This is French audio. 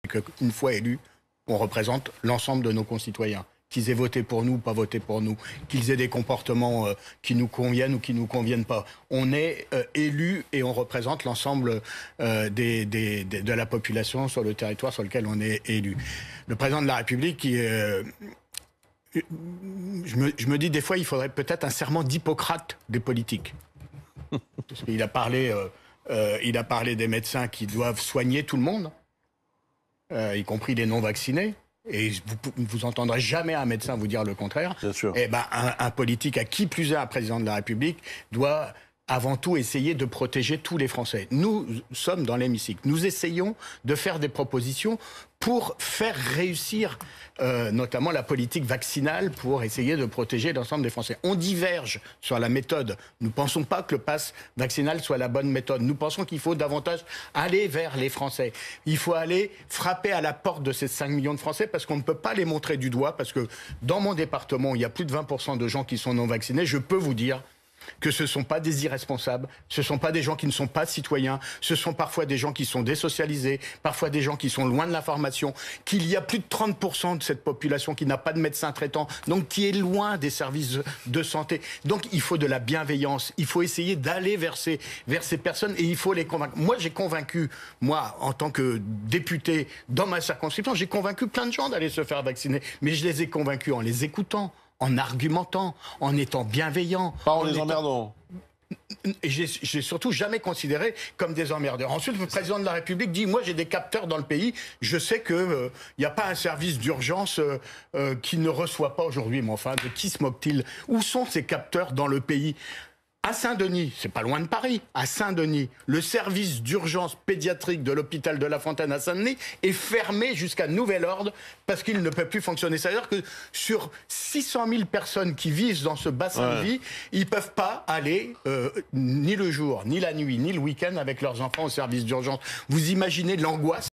qu'une fois élus, on représente l'ensemble de nos concitoyens. Qu'ils aient voté pour nous ou pas voté pour nous, qu'ils aient des comportements qui nous conviennent ou qui ne nous conviennent pas. On est élus et on représente l'ensemble de la population sur le territoire sur lequel on est élu. Le président de la République, je me dis des fois, il faudrait peut-être un serment d'Hippocrate des politiques. Parce qu'il a parlé des médecins qui doivent soigner tout le monde, y compris les non-vaccinés. Et vous entendrez jamais un médecin vous dire le contraire. Bien sûr. Eh ben, un politique, à qui plus est un président de la République, doit avant tout essayer de protéger tous les Français. Nous sommes dans l'hémicycle. Nous essayons de faire des propositions pour faire réussir notamment la politique vaccinale, pour essayer de protéger l'ensemble des Français. On diverge sur la méthode. Nous ne pensons pas que le pass vaccinal soit la bonne méthode. Nous pensons qu'il faut davantage aller vers les Français. Il faut aller frapper à la porte de ces 5 millions de Français, parce qu'on ne peut pas les montrer du doigt, parce que dans mon département, il y a plus de 20% de gens qui sont non vaccinés. Je peux vous dire que ce ne sont pas des irresponsables, ce ne sont pas des gens qui ne sont pas citoyens, ce sont parfois des gens qui sont désocialisés, parfois des gens qui sont loin de l'information, qu'il y a plus de 30% de cette population qui n'a pas de médecin traitant, donc qui est loin des services de santé. Donc il faut de la bienveillance, il faut essayer d'aller vers ces personnes et il faut les convaincre. Moi j'ai convaincu, en tant que député dans ma circonscription, j'ai convaincu plein de gens d'aller se faire vacciner, mais je les ai convaincus en les écoutant, en argumentant, en étant bienveillant. Pas en les emmerdant. J'ai surtout jamais considéré comme des emmerdeurs. Ensuite, le président de la République dit, moi j'ai des capteurs dans le pays, je sais qu'il n'y a pas un service d'urgence qui ne reçoit pas aujourd'hui. Mais enfin, de qui se moque-t-il? Où sont ces capteurs dans le pays? À Saint-Denis, c'est pas loin de Paris, à Saint-Denis, le service d'urgence pédiatrique de l'hôpital de La Fontaine à Saint-Denis est fermé jusqu'à nouvel ordre parce qu'il ne peut plus fonctionner. C'est-à-dire que sur 600 000 personnes qui vivent dans ce bassin de vie, ils ne peuvent pas aller ni le jour, ni la nuit, ni le week-end avec leurs enfants au service d'urgence. Vous imaginez l'angoisse?